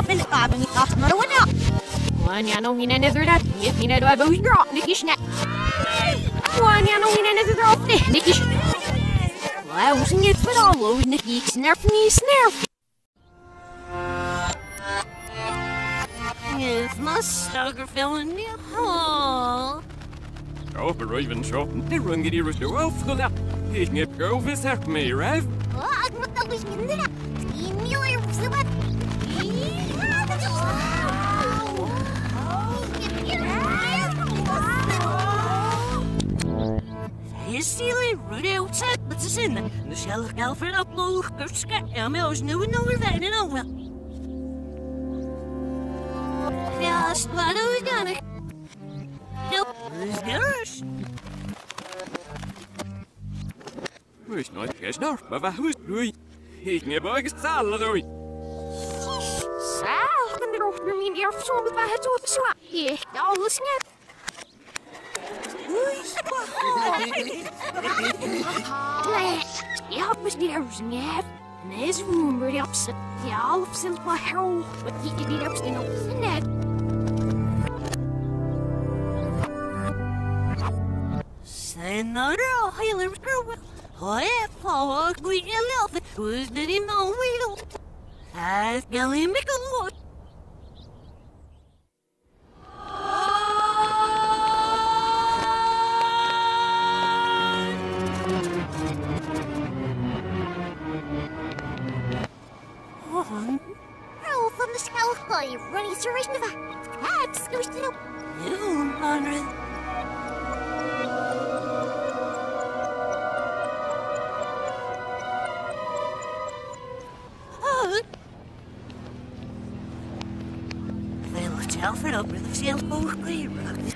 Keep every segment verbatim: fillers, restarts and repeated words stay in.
من قابل قاسمر ونا وانا نو من نذر ده يفينا دو ابو يدرا نكيشنا وانا نو من نذر ده نكيش واو سنيت فلو نكيك سنرفني سنرف Yes, my stalker feeling me. Oh. Oh, but even so, the run get here to off the lap. He's not go with that me, right? Oh, I'm not the wish in there. See me or what? He's stealing right outside, but it's in the the shell of Alfred up low. There's got Emma's new and over that, and oh well. Just what are we gonna? Nope, who's yours? Who's not just now, but who's doing? He's near by his salary. Sal, kan er ook niet meer verzorgd bij het op zwaar. Hier, alles net. Nee, je had me niet eens net. Nee, ze moeten weer opzet. Ja, of zelfs maar heel. Wat je niet opzet op de net. Zijn er al hele vertrouwen? Hoi, Paul, ik moet je lopen. Hoe is dit in mijn wereld? Hij is alleen met een woord. Rol van de schouw gooi, Ronnie Surishnova. Het snoest erop. You, Monroe. Alfred up with the sailboat clear.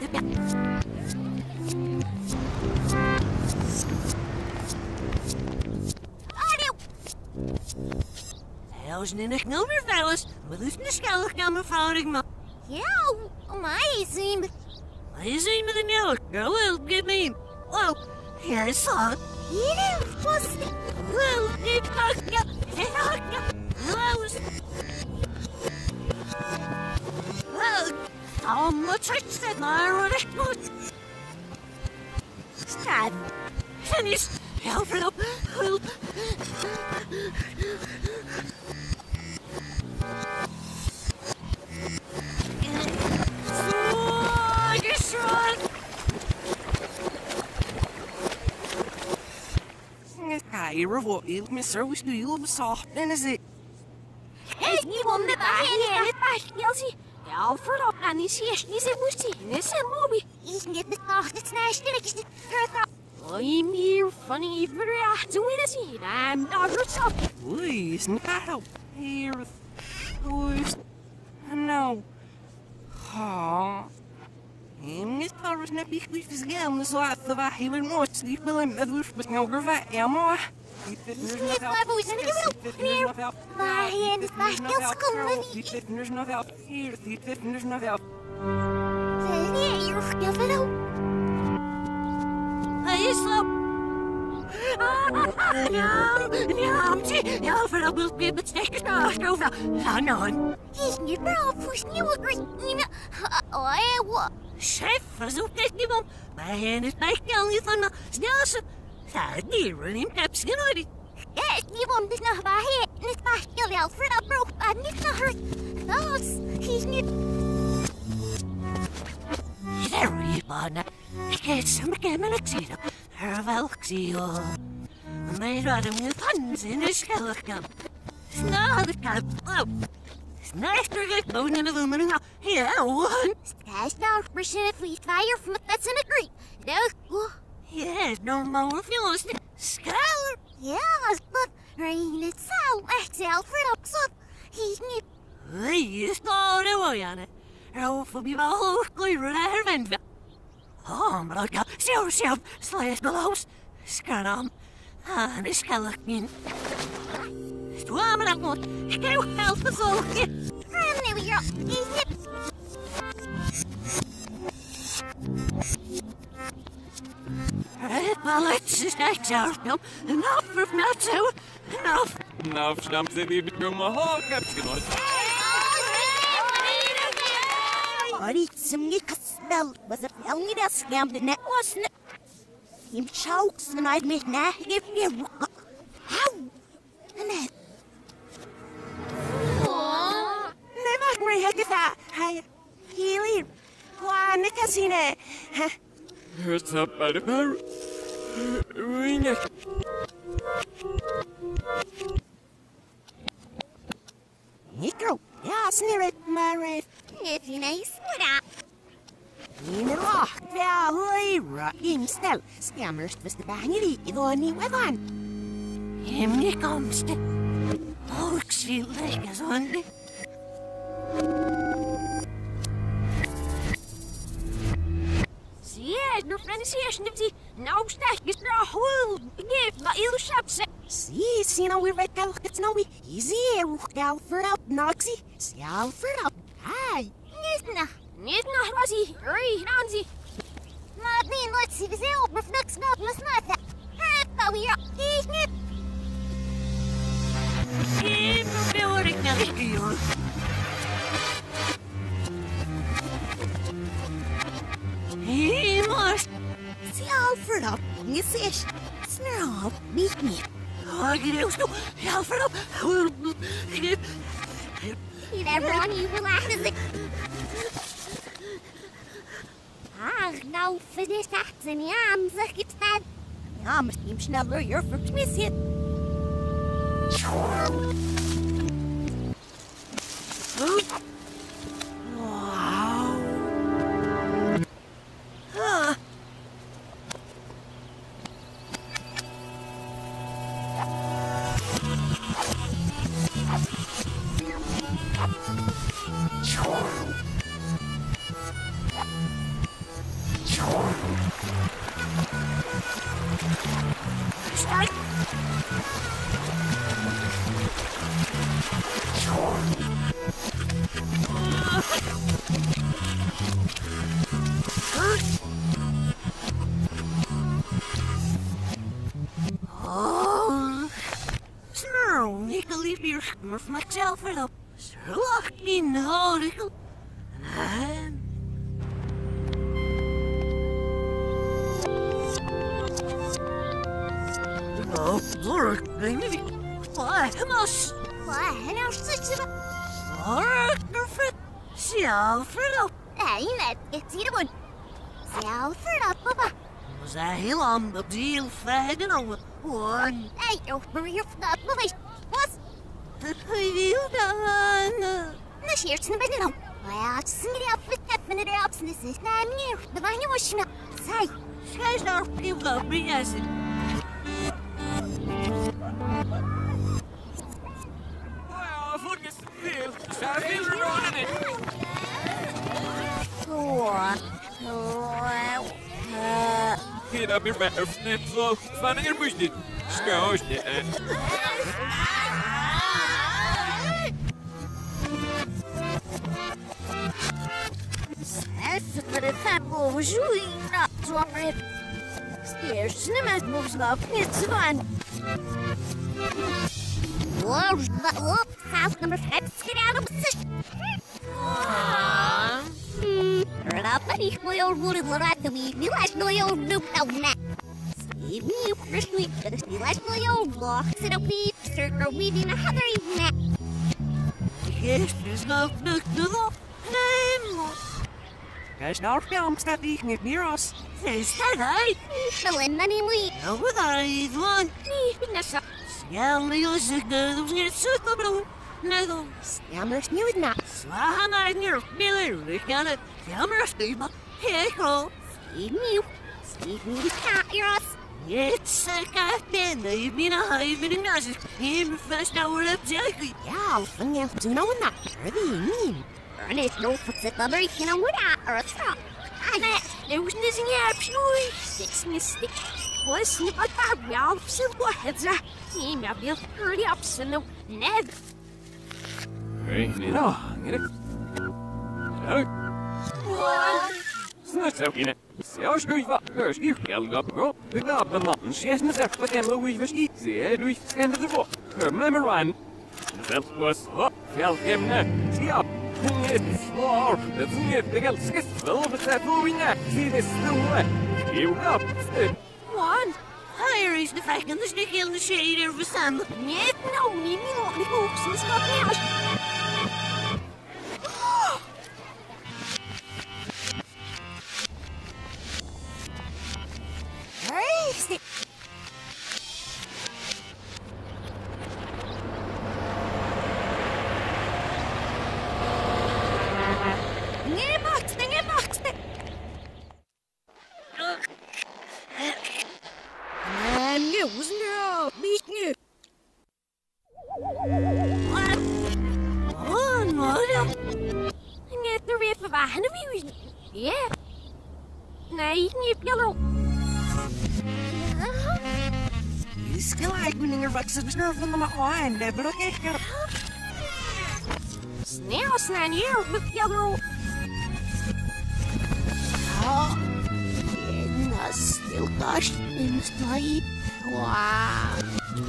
How's in het nummer fellas? Wat is de schelkamer vrouwelijk man? Ja, mij zien. Mij zien met een nieuw. Go well, give me. Oh, here is on. Hier was het. Well, it fucked up. It fucked up. How much I said my running foot. Stop. Finish. Help it up. Help. Oh, I just run. Hi, what you mister was do you soft then is it? Hey, you want me back here? It's back, Kelsey. Alfred op aan die zes, die zijn moest zien. Dat zijn lobby. Is niet de kracht, het snijst, dat is de kracht. I'm here, funny, very to win a scene. I'm not yourself. Please, no. Here, who's. No. Oh. I'm just powers not be with his game, so I thought I would more sleep will and other with no gravat, Emma. There's my voice in the middle. My hand is my skills coming. There's no help here. There's no help. There, you're giving out. Hey, slow. Ja, voor dat wil ik met stekker naar over. Ja, nou. Is niet brouw voor nieuwe green. Oh, wat? Chef, verzoek dit niemand. Mijn hand is bij jou van de snelste. Dat niet, running caps, you know it. Yes, niemand is nog bij hier. Niet bij jullie al voor dat broek, maar niet naar haar. Dat is niet. There you are. Ik heb some kennen zien. Her welk zie je. Mijn raden met handen in de schelkam. Snel de kap. Oh. Sniper get bone in the woman. Here, one. That's not percent if we fire from that's in a green. No. Yes, no more fuels. Scholar. Yes, but rain itself. It's Alfred up so he's niet. Hij står det var Janne. Jag får bli bara hårdsklyr där vända. Oh, men jag ser själv släs belås. Skanam. Han är skallakmin. Stå med den mot. Gå helt för så. Nu är jag. Well, let's just act out. Enough of not so. Enough. Enough stamps that we become a hawk. Well, was it only that scam the net, wasn't it? Him chokes and I'd make nah give me a how? And then Never worry, I get that. Hi, Healy. Why, Nickasine? What's up, by the parrot? Ring it. Nico, ja, sneer it, Mary. if you nice, what up? In the lock, ja, hoi, rocking still. Scammers, was the bangity, you only with one. Him you comes to. Oh, it's feel like a Sunday. Yeah, no pronunciation of the no stack is no whole. Give my ill shops. See, see, now we're right now, it's no easy, Alfred up, Noxy. See, Alfred up. Hi. Nidna, nidna, Rosie, hurry, Nancy. Martin, let's see the zero, reflex not, let's not that. How we are, he's nip. Keep the building, now, he must See, Alfred up, you see, snarl, meet me. Oh, get out, no, Alfred up. You never on you relax. Ah, no, finish that in the arms, it's bad. Ja, misschien sneller, you're for Smith. Wow. Huh. Start. Oh, snarl, make a leap your smurf myself for the lock in the article. And oh, Lord, baby, why, must why, and our such a Lord, Griffith, see Alfred up. Hey, let it's either one. See Alfred up, Papa. Was I hill on the deal flagging on one? Hey, oh, Maria, you're not moving. What? You done? This year's in the middle. Well, sing it up with definite absence. This is not near the line you wish not. Say, guys are people of me as it. Well, look at the field. Savage running it. What? Get up your mouth, Snipso. Finding your bush it. Scosh it. That's for the family was really not so red. Scared cinemas moves up. It's fun. Whoa, whoa, house number five. Get out of position. Hmm. Turn up any oil wooded at the weed. You like no old noob out net. See me, first week, but it's the last old block. Sit up, weed, circle weed in a heathery net. Yes, there's no nook to the name. Guys, now film, stop eating it near us. Is that right? Feeling anyway. No, with I one. Nasa. Skelly was a girl who's get suitable. No, Scammers knew it not. Swahan, I near Miller. Look at it. Scammers, Steve. Here, go. Steve knew. Steve knew the cat, you're us. It's a captain. They've been a hive in a nurse. Him first hour of Jackie. Yeah, I'll find out. Do you know what that? What do you mean? Ernest, no, for the number, you know what I or a trap. And that, there was nothing absolutely. Six mystic. Was not about Ralph Silver heads. He may be pretty absolute. Ned. Hey, no, get it. So. What? Snart ook in het. Zelfs doe je wat, dus hier geld op, bro. Ik laat de man, zes en zes, wat en Louis was iets, hè, doe je schende de bok. Remember one. Dat was, wat, geld hem net. Zie op. It's war, it's not the girl's well, but that's all we know. See this new you up, One. Hier is de vijf en de stuk in de shader verstaan. Niet nou, niet meer, niet meer, ze is wat meer. Hey, nee, max, nee, max. Nu, no, niet nu. Wat? Oh, no. Net er weer verwachten we. Ja. Nee, niet hallo. Is gelijk, meneer, wat ze besnurven van de makwaan. Dat bedoel ik echt. Snel, snel hier, met hallo. Oh. Na stil kast in stoi. Wow.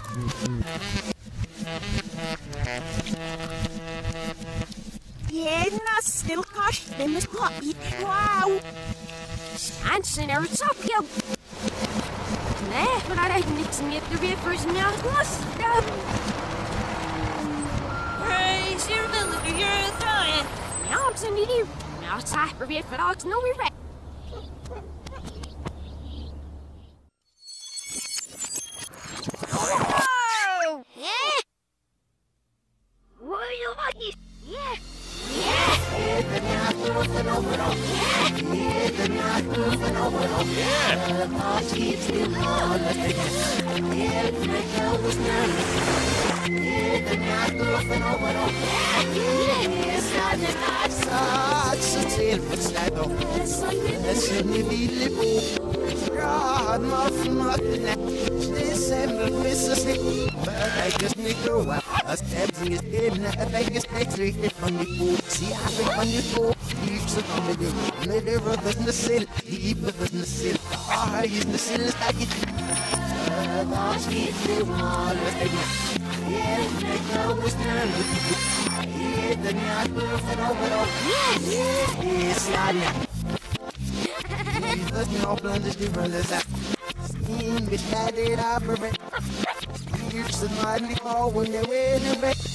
Jedna stil kast in stoi. Wow. Schaansen er zo veel. Nee, maar hij heeft niks meer te weer voor zijn glas. Hey, sir, wil je er trouwen? Ja, ik zijn niet hier. Nou, het is probeert voor alles nog weer weg. Als everything is in, everything is extracted from the food. See, I think on the floor, heaps of comedy. Murder brothers in the cell, heap brothers in the cell. Ah, he's in the cell, it's like it. Boss, keep the wall, let's take it. Yeah, make no western. Yeah, the night will fit over all. Yeah, it's not now. There's no blunders, different as that. Steam, bitch, that it operate. Here's the mighty ball when they're in the back.